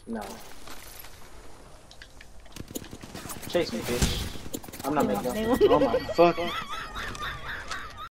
No. Chase me, bitch. I'm not making up. Oh my fuck.